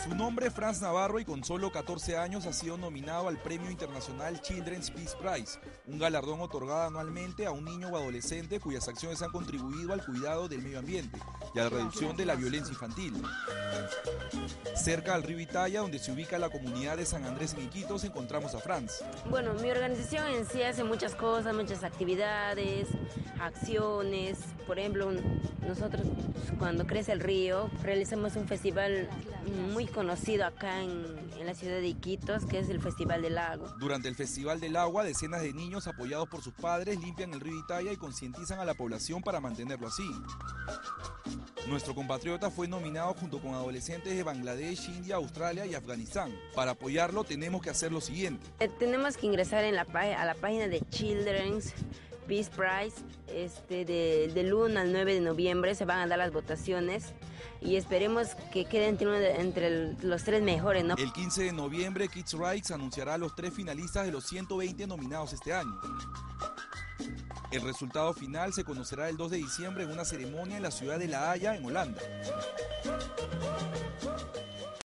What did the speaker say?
Su nombre, Franz Navarro, y con solo 14 años ha sido nominado al Premio Internacional Children's Peace Prize, un galardón otorgado anualmente a un niño o adolescente cuyas acciones han contribuido al cuidado del medio ambiente y a la reducción de la violencia infantil. Cerca al río Italia, donde se ubica la comunidad de San Andrés en Iquitos, encontramos a Franz. Bueno, mi organización en sí hace muchas cosas, muchas actividades, acciones. Por ejemplo, nosotros cuando crece el río realizamos un festival muy conocido acá en la ciudad de Iquitos, que es el Festival del Lago. Durante el Festival del Agua, decenas de niños apoyados por sus padres limpian el río Italia y concientizan a la población para mantenerlo así. Nuestro compatriota fue nominado junto con adolescentes de Bangladesh, India, Australia y Afganistán. Para apoyarlo tenemos que hacer lo siguiente. Tenemos que ingresar a la página de Children's Peace Prize. Del 1 al 9 de noviembre se van a dar las votaciones y esperemos que quede entre los 3 mejores, ¿no? El 15 de noviembre, Kids Rights anunciará a los 3 finalistas de los 120 nominados este año. El resultado final se conocerá el 2 de diciembre en una ceremonia en la ciudad de La Haya, en Holanda.